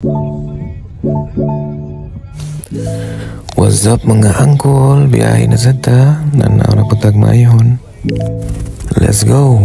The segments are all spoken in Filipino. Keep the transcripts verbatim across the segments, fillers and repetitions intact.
What's up mga angkol? Biyahe na sa ta. Nanaw na putag mayon. Let's go.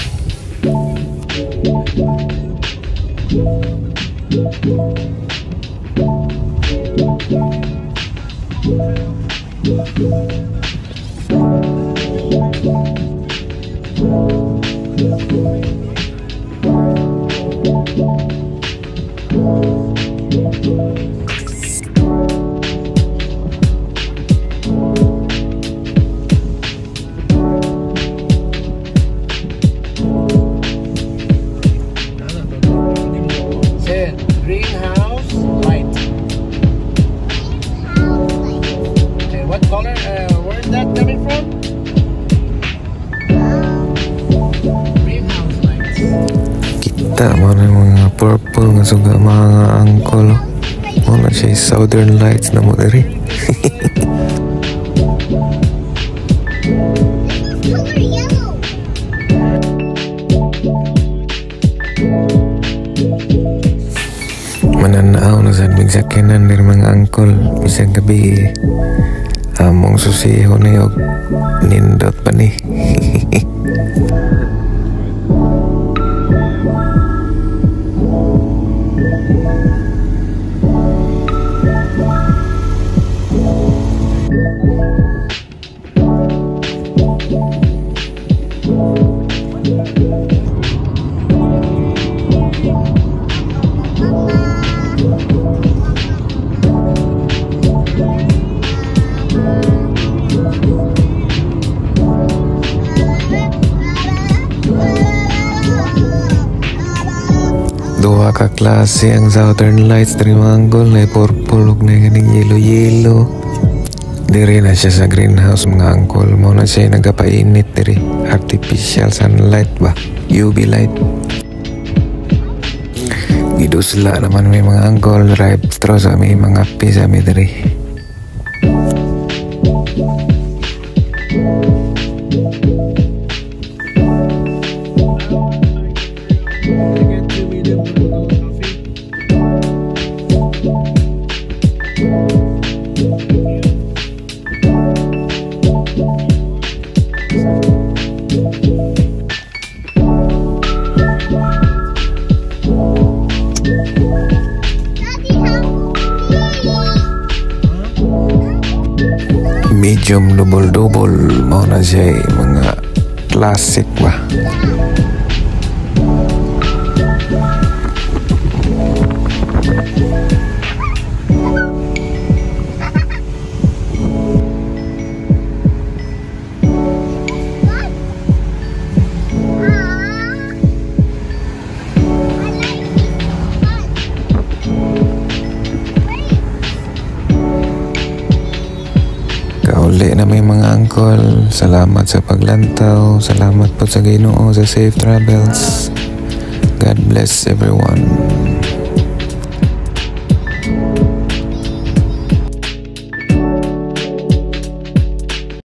Greenhouse light. Okay, what color? Uh, where is that coming from? Greenhouse lights. Kita mo na mga purple nga suga mga angkol. Mo na siya Southern Lights na mo diri. Mananaaw na sa bigsakinan ng mga angkol. Bisang gabi among susiho na yung nindot pa ni. Dua ka klase ang Southern Lights dari mga angkol na purple ug na ganing yellow-yellow. Diri na siya sa greenhouse mga angkol. Mo na siya nagapainit diri. Artificial sunlight ba? U V light. Gidusla naman may mga angkol. Drive thru sa may mga pisa may diri. Medium double-double mau na siya mga classic ba. Kauli na may mga angkol. Salamat sa paglantaw. Salamat po sa Ginoo sa safe travels. God bless everyone.